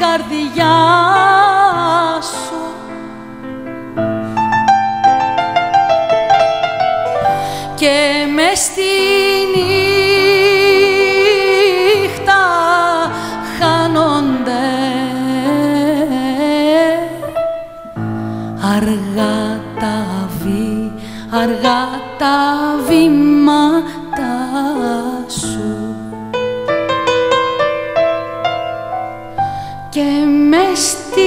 καρδιά σου. Και μες στη νύχτα χάνονται αργά τα βήματα σου. Και μες στη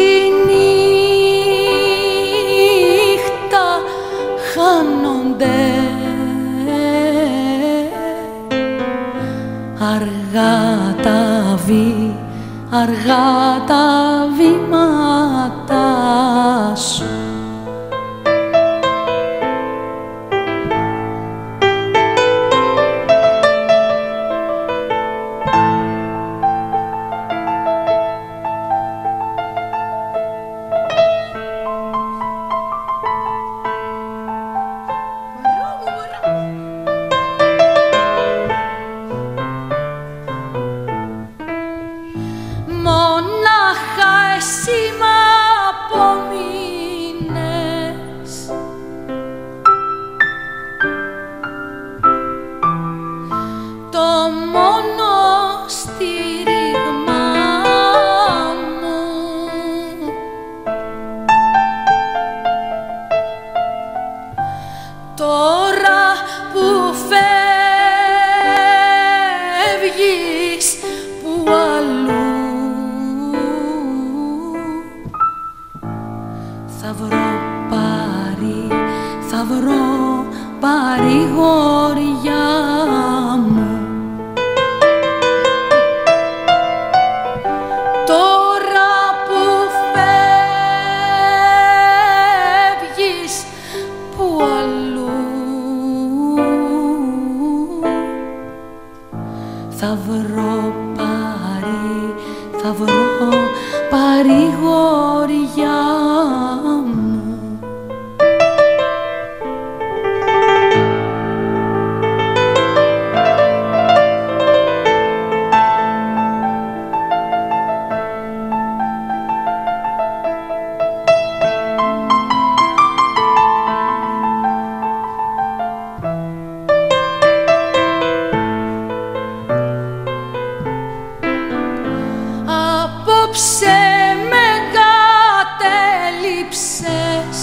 νύχτα χάνονται αργά τα βήματα σου. Μονάχα εσύ μ' απομείνες, το μόνο στήριγμα μου. Τώρα που φεύγεις που αλλού θα βρω παρηγοριά μου. Τώρα που φεύγεις που αλλού θα βρω παρηγοριά μου. Απόψε με κατέληψες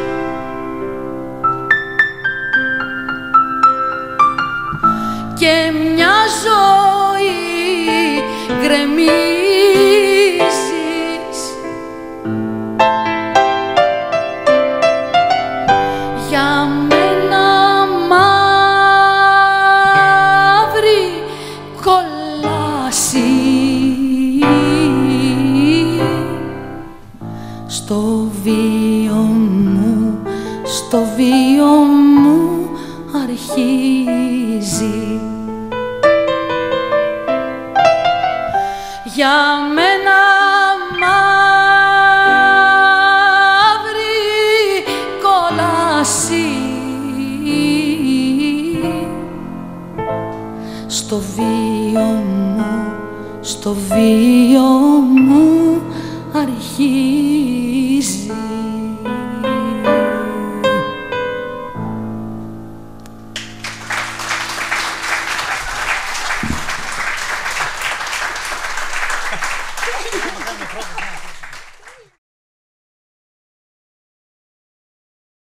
και μια ζωή γκρεμίζεις. Για μένα μαύρη κόλαση στο βίο μου αρχίζει. Για μένα μαύρη κόλαση στο βίο μου αρχίζει.